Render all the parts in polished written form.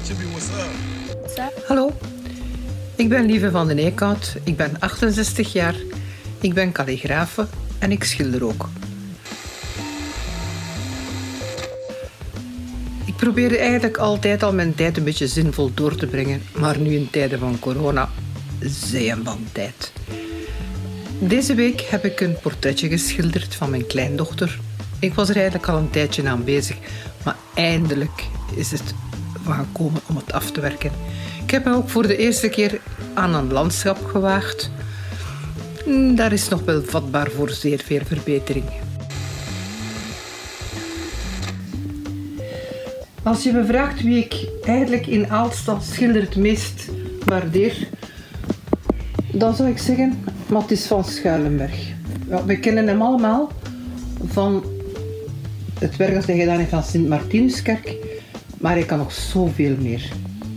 Hallo, ik ben Lieve van den Eekhout, ik ben 68 jaar, ik ben kalligrafe en ik schilder ook. Ik probeerde eigenlijk altijd al mijn tijd een beetje zinvol door te brengen, maar nu in tijden van corona, zij een van tijd. Deze week heb ik een portretje geschilderd van mijn kleindochter. Ik was er eigenlijk al een tijdje aan bezig, maar eindelijk is het van gekomen om het af te werken. Ik heb me ook voor de eerste keer aan een landschap gewaagd. Daar is nog wel vatbaar voor zeer veel verbetering. Als je me vraagt wie ik eigenlijk in Aalst als schilder het meest waardeer, dan zou ik zeggen Mathis van Schuilenberg. Ja, we kennen hem allemaal van het werk dat hij gedaan heeft aan Sint-Martinuskerk, maar hij kan nog zoveel meer.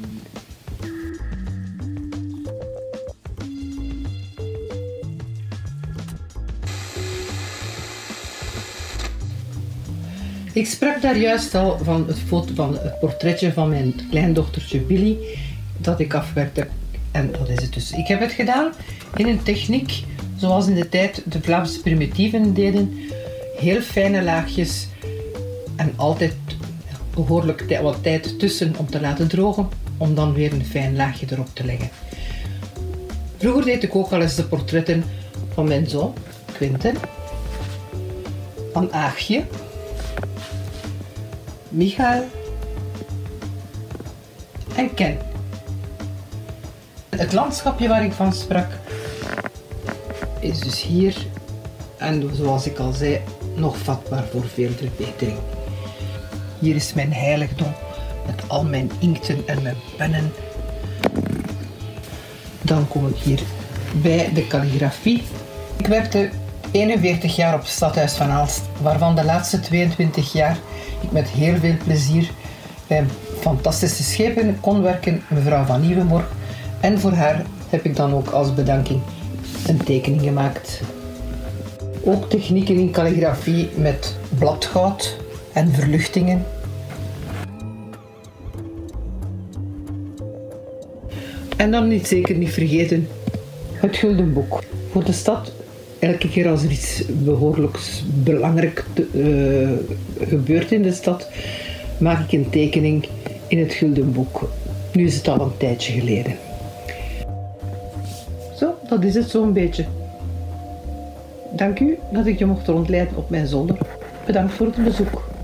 Ik sprak daar juist al van het portretje van mijn kleindochtertje Billy dat ik afwerkte. En dat is het dus. Ik heb het gedaan in een techniek zoals in de tijd de Vlaamse primitieven deden. Heel fijne laagjes en altijd behoorlijk wat tijd tussen om te laten drogen, om dan weer een fijn laagje erop te leggen. Vroeger deed ik ook al eens de portretten van mijn zoon, Quinten, van Aagje, Michael en Ken. Het landschapje waar ik van sprak is dus hier en zoals ik al zei, nog vatbaar voor veel verbetering. Hier is mijn heiligdom met al mijn inkten en mijn pennen. Dan kom ik hier bij de kalligrafie. Ik werkte 41 jaar op het Stadhuis van Aalst, waarvan de laatste 22 jaar ik met heel veel plezier bij fantastische schepen kon werken, mevrouw van Nieuwenborg. En voor haar heb ik dan ook als bedanking een tekening gemaakt. Ook technieken in kalligrafie met bladgoud en verluchtingen. En dan zeker niet vergeten het Gulden Boek. Voor de stad, elke keer als er iets behoorlijk belangrijk gebeurt in de stad, maak ik een tekening in het Gulden Boek. Nu is het al een tijdje geleden. Zo, dat is het zo'n beetje. Dank u dat ik je mocht rondleiden op mijn zolder. Bedankt voor het bezoek.